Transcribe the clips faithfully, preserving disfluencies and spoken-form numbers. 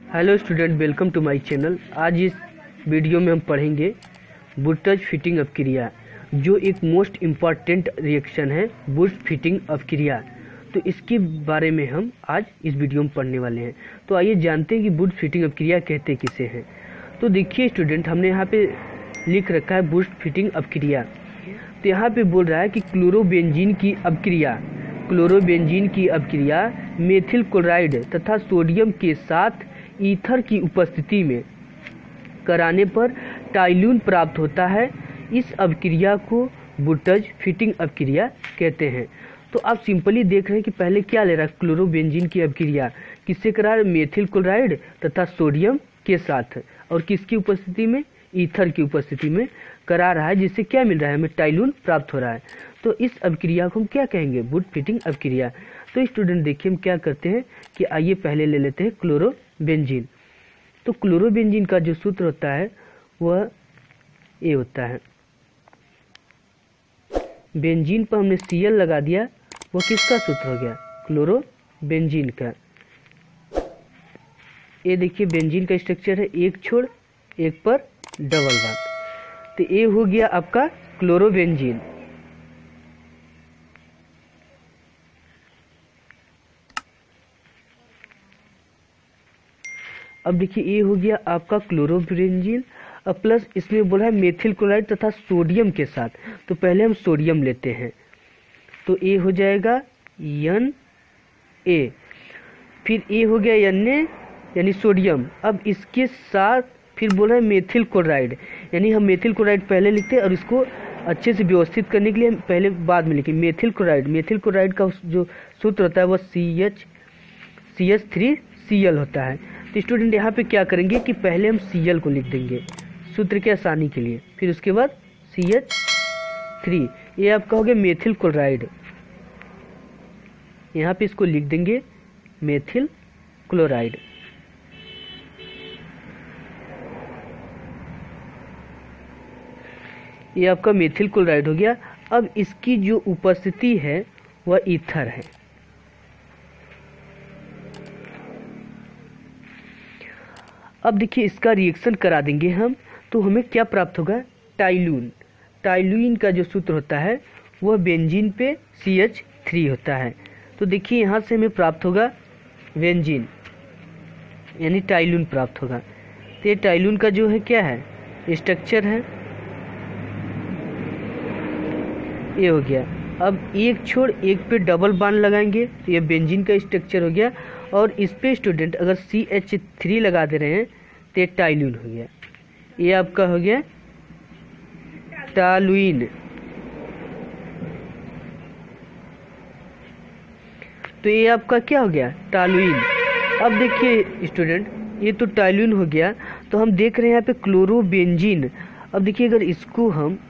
Hello student, welcome to my channel. आज इस video में हम पढ़ेंगे बुर्टज फिटिंग अपक्रिया, जो एक मोस्ट इम्पॉर्टेंट रिएक्शन है बुर्ट फिटिंग अपक्रिया। तो इसके बारे में हम आज इस वीडियो में पढ़ने वाले हैं। तो आइए जानते हैं कि बुर्ट फिटिंग अपक्रिया कहते किसे हैं। तो देखिए स्टूडेंट, हमने यहाँ पे लिख रखा है बुर्ट फिटिंग अपक्रिया। तो यहाँ पे बोल रहा है कि क्लोरोबेंजीन की अपक्रिया क्लोरोबेंजीन की अपक्रिया मेथिल क्लोराइड तथा सोडियम के साथ ईथर की उपस्थिति में कराने पर टाइल्यून प्राप्त होता है। इस अपक्रिया को बुर्टज फिटिंग अपक्रिया कहते हैं। तो आप सिंपली देख रहे हैं कि पहले क्या ले रहा है, क्लोरोबेंजीन की अपक्रिया किससे करा रहा है, मेथिल क्लोराइड तथा सोडियम के साथ, और किसकी उपस्थिति में, ईथर की उपस्थिति में करा रहा है, जिससे क्या मिल रहा है, हमें टाइल्यून प्राप्त हो रहा है। तो इस अपक्रिया को हम क्या कहेंगे, बुर्ट फिटिंग अपक्रिया। तो स्टूडेंट देखिए हम क्या करते हैं कि आइए पहले ले लेते हैं क्लोरोबेंजीन। तो क्लोरोबेंजीन का जो सूत्र होता है वह ए होता है। बेंजीन पर हमने सी एल लगा दिया, वो किसका सूत्र हो गया, क्लोरोबेंजीन का। ये देखिए बेंजीन का स्ट्रक्चर है, एक छोड़ एक पर डबल बात। तो ये हो गया आपका क्लोरोबेंजीन। अब देखिए ये हो गया आपका क्लोरोबेंजीन, अब प्लस इसमें बोला है मेथिल क्लोराइड तथा सोडियम के साथ। तो पहले हम सोडियम लेते हैं, तो ये हो जाएगा एन ए, फिर ये हो गया एन ए यानी सोडियम। अब इसके साथ फिर बोला है मेथिल क्लोराइड, यानी हम मेथिल क्लोराइड पहले लिखते हैं और इसको अच्छे से व्यवस्थित करने के लिए हम पहले बाद में लिखें मेथिल क्लोराइड। मेथिल क्लोराइड का जो सूत्र होता है वह C H C H three C L होता है। तो स्टूडेंट यहाँ पे क्या करेंगे कि पहले हम सी एल को लिख देंगे सूत्र के आसानी के लिए, फिर उसके बाद सी एच थ्री, ये आपका हो गया मेथिल क्लोराइड। यहाँ पे इसको लिख देंगे मेथिल क्लोराइड। ये आपका मेथिल क्लोराइड हो गया। अब इसकी जो उपस्थिति है वह ईथर है। अब देखिए इसका रिएक्शन करा देंगे हम, तो हमें क्या प्राप्त होगा, टाइल्यून। टाइल्यून का जो सूत्र होता है वह बेंजीन पे सी एच थ्री होता है। तो देखिए यहाँ से हमें प्राप्त होगा बेंजीन यानी टाइल्यून प्राप्त होगा। तो ये टाइल्यून का जो है क्या है, स्ट्रक्चर है, ये हो गया। अब एक छोड़ एक पे डबल बांड लगाएंगे, तो ये बेंजीन का स्ट्रक्चर हो गया। और इस पे स्टूडेंट अगर सी एच थ्री लगा दे रहे हैं तो ये टाइल्यून हो गया। ये आपका हो गया टालुइन। तो ये आपका क्या हो गया, टालुइन। अब देखिए स्टूडेंट, ये तो टाइल्यून हो गया। तो हम देख रहे हैं यहाँ पे क्लोरोबेंजीन। अब देखिए अगर इसको हम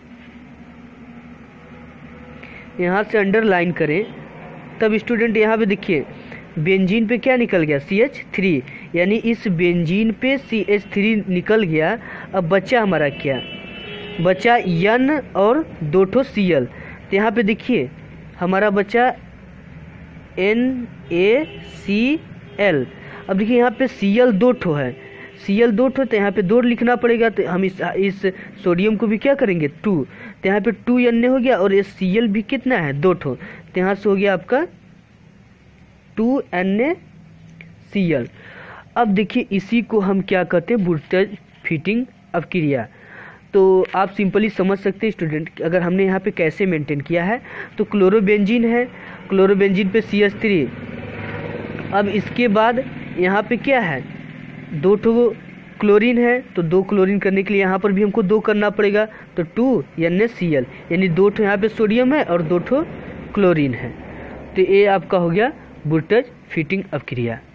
यहाँ से अंडरलाइन करें, तब स्टूडेंट यहाँ पे देखिए बेंजीन पे क्या निकल गया, सी एच थ्री, यानी इस बेंजीन पे सी एच थ्री निकल गया। अब बचा हमारा क्या, बचा एन और दो ठो सी एल। तो यहाँ पे देखिए हमारा बचा एन ए सी एल। अब देखिए यहाँ पे सी एल दो ठो है, सी एल दो ठो, तो यहाँ पे दो लिखना पड़ेगा। तो हम इस इस सोडियम को भी क्या करेंगे, टू। तो यहाँ पे टू एन ए हो गया, और ये सी एल भी कितना है, दो ठो। तो यहाँ से हो गया आपका two N A C L. अब देखिए इसी को हम क्या कहते हैं, बुर्टज फिटिंग अपक्रिया। तो आप सिंपली समझ सकते हैं स्टूडेंट, अगर हमने यहाँ पे कैसे मेंटेन किया है। तो क्लोरोबेंजीन है, क्लोरोबेंजीन पे सी एच थ्री। अब इसके बाद यहाँ पे क्या है, दो ठो क्लोरीन है, तो दो क्लोरीन करने के लिए यहाँ पर भी हमको दो करना पड़ेगा। तो two N A C L, यानी दो ठो यहाँ पे सोडियम है और दो ठो क्लोरीन है। तो ये आपका हो गया बुर्टज फिटिंग अपक्रिया।